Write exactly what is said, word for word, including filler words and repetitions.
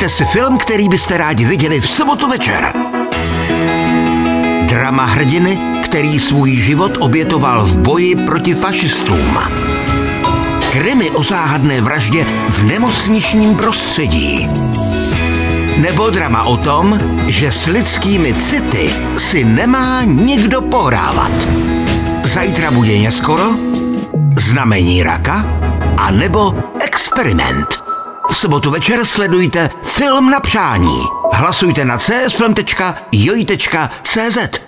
Vybraňte si film, který byste rádi viděli v sobotu večer. Drama hrdiny, který svůj život obětoval v boji proti fašistům. Krimi o záhadné vraždě v nemocničním prostředí. Nebo drama o tom, že s lidskými city si nemá nikdo pohrávat. Zítra buděně skoro, Znamení raka a nebo Experiment. V sobotu večer sledujte Film na přání. Hlasujte na csfilm tečka joj tečka cz.